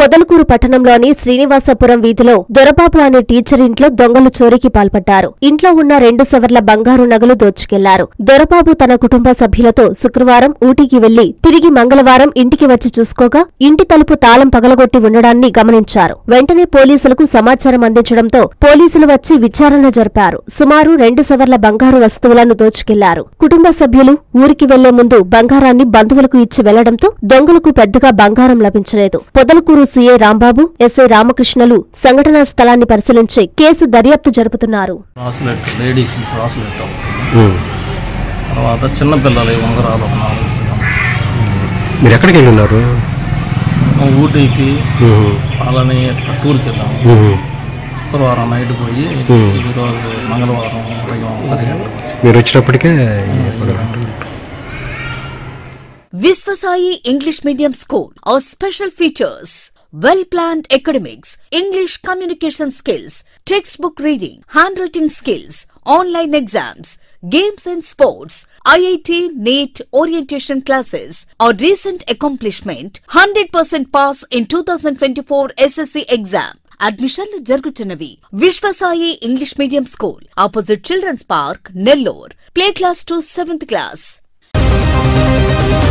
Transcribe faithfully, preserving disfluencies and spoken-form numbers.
పొదలకూరు పట్టణంలోని శ్రీనివాసపురం వీధిలో దొరబాబు అనే టీచర్ ఇంట్లో దొంగలు చోరీకి పాల్పడ్డారు. ఇంట్లో ఉన్న రెండు సవర్ల బంగారు నగలు దోచుకెళ్లారు. దొరబాబు తన కుటుంబ సభ్యులతో శుక్రవారం ఊటీకి వెళ్లి తిరిగి మంగళవారం ఇంటికి వచ్చి చూసుకోగా ఇంటి తలుపు తాళం పగలగొట్టి ఉండడాన్ని గమనించారు. వెంటనే పోలీసులకు సమాచారం అందించడంతో పోలీసులు వచ్చి విచారణ జరిపారు. సుమారు రెండు సవర్ల బంగారు వస్తువులను దోచుకెళ్లారు. కుటుంబ సభ్యులు ఊరికి వెళ్లే ముందు బంగారాన్ని బంధువులకు ఇచ్చి వెళ్లడంతో దొంగలకు పెద్దగా బంగారం లభించలేదు. పొదలకూరు సీఐ రాంబాబు, ఎస్ఐ రామకృష్ణలు సంఘటనా స్థలాన్ని పరిశీలించి కేసు దర్యాప్తు జరుపుతున్నారు. మీరు ఎక్కడికి వెళ్ళి ఉన్నారు? ఊటీకి అలానే టూర్కి వెళ్ళాము. శుక్రవారం నైట్ పోయి ఈరోజు మంగళవారం ఉదయం పది గంటలకు మీరు వచ్చినప్పటికే. Viswasai English Medium School. Our special features: well-planned academics, English communication skills, textbook reading, handwriting skills, online exams, games and sports, I I T, NEET, orientation classes. Our recent accomplishment: one hundred percent pass in twenty twenty-four S S C exam. అడ్మిషన్లు జరుగుతున్నవి. Vishwasai English medium school, opposite children's park, Nellore. Play class to seventh class.